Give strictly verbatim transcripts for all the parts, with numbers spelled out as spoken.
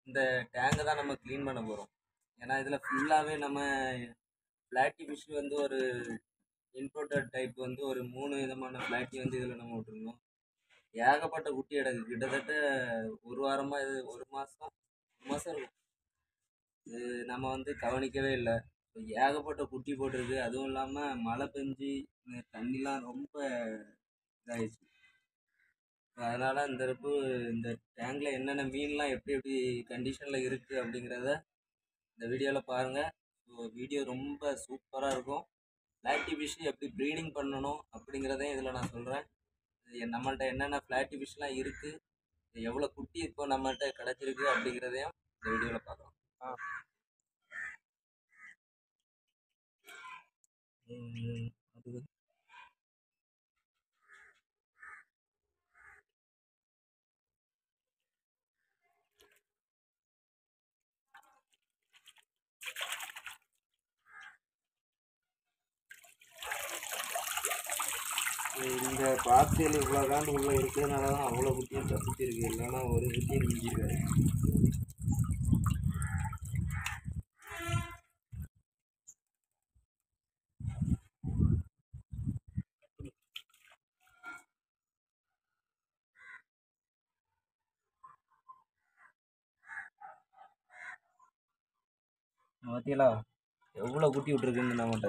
இந்த டேங்கை தான் நம்ம க்ளீன் பண்ண போகிறோம். ஏன்னா இதில் ஃபுல்லாகவே நம்ம ஃப்ளாட்டி ஃபிஷ் வந்து ஒரு இம்போர்ட்டட் டைப் வந்து ஒரு மூணு விதமான ஃப்ளாட்டி வந்து இதில் நம்ம விட்டுருந்தோம். ஏகப்பட்ட குட்டி கிடக்கு. கிட்டத்தட்ட ஒரு வாரமாக இது ஒரு மாதம் ஒரு மாதம் இருக்கும். இது நம்ம வந்து கவனிக்கவே இல்லை. ஏகப்பட்ட குட்டி போட்டிருக்கு. அதுவும் இல்லாமல் மழை பெஞ்சு தண்ணிலாம் ரொம்ப இதாகிடுச்சு. அதனால் இந்த இருப்பு இந்த டேங்கில் என்னென்ன மீன்லாம் எப்படி எப்படி கண்டிஷனில் இருக்குது அப்படிங்கிறத இந்த வீடியோவில் பாருங்கள். ஸோ வீடியோ ரொம்ப சூப்பராக இருக்கும். ஃப்ளாட்டி ஃபிஷ் எப்படி ப்ரீடிங் பண்ணணும் அப்படிங்கிறதையும் இதில் நான் சொல்கிறேன். நம்மள்ட்ட என்னென்ன ஃப்ளாட்டி ஃபிஷ்லாம் இருக்குது, எவ்வளோ குட்டி இப்போ நம்மள்ட்ட கிடச்சிருக்கு அப்படிங்கிறதையும் இந்த வீடியோவில் பார்க்கலாம். அது இந்த பாக்ஸில் இவ்வளோ காண்டு உள்ளே இருக்கிறதுனால தான் அவ்வளோ குட்டியும் தப்பிச்சு இருக்குது. இல்லைன்னா ஒரு குட்டியும் மிஞ்சிருக்காரு. பார்த்தீங்களா எவ்வளோ குட்டி விட்டுருக்குன்னு நம்மகிட்ட.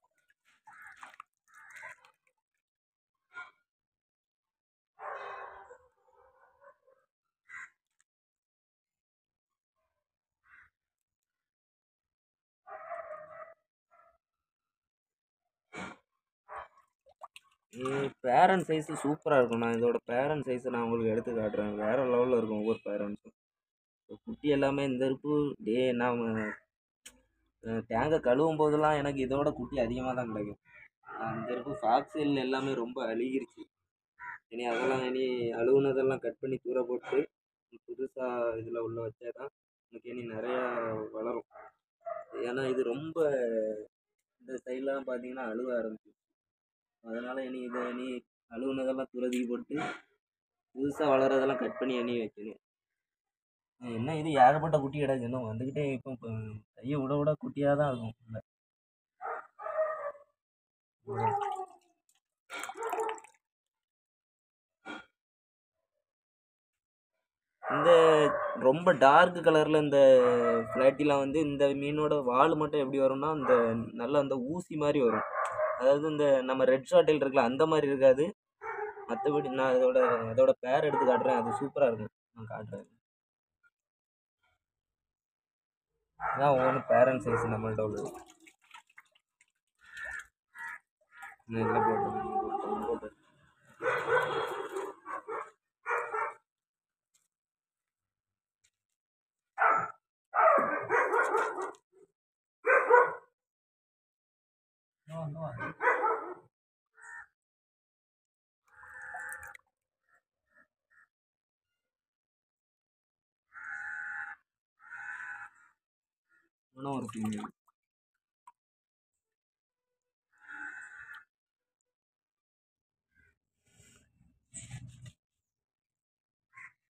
பேரண்ட் சைஸு சூப்பராக இருக்கும். நான் இதோட பேரண்ட் சைஸை நான் உங்களுக்கு எடுத்து காட்டுறேன். வேறு லெவலில் இருக்கும் ஒவ்வொரு பேரண்ட்ஸும். குட்டி எல்லாமே இந்த இருப்பு டே நான் டேங்கை கழுவும் போதெல்லாம் எனக்கு இதோட குட்டி அதிகமாக தான் கிடைக்கும். இந்த இருப்பு ஃபாக்ஸில் எல்லாமே ரொம்ப அழுகிருச்சு. இனி அதெல்லாம் இனி அழுகுனதெல்லாம் கட் பண்ணி தூர போட்டு புதுசாக இதில் உள்ள வச்சா தான் எனக்கு இனி நிறையா வளரும். ஏன்னா இது ரொம்ப இந்த சைட்லாம் பார்த்தீங்கன்னா அழுக ஆரம்பிச்சு. அதனால் இனி இதை இனி அழுகுனதெல்லாம் துரதி போட்டு புதுசாக வளர்கிறதெல்லாம் கட் பண்ணி எண்ணி வைக்கணும். என்ன இது ஏகப்பட்ட குட்டி கிடக்கு. இன்னும் வந்துக்கிட்டே இப்போ இப்போ கையை விட விட குட்டியாக தான் இருக்கும். இல்லை இந்த ரொம்ப டார்க் கலரில் இந்த ஃப்ளாட்டிலாம் வந்து இந்த மீனோட வால் மட்டும் எப்படி வரும்னா இந்த நல்ல அந்த ஊசி மாதிரி வரும். அதாவது இந்த நம்ம ரெட் ஷாட்டில் இருக்குல்ல அந்த மாதிரி இருக்காது. மற்றபடி நான் அதோட அதோட பேர் எடுத்து காட்டுறேன். அது சூப்பராக இருக்கும். நான் காட்டுறேன். இதான் ஒவ்வொன்று பேரண்ட் சைஸ் நம்மள்ட்ட உள்ளது. இதில் போட்டு போட்டு இன்னும் ஒரு ஃபீமேல்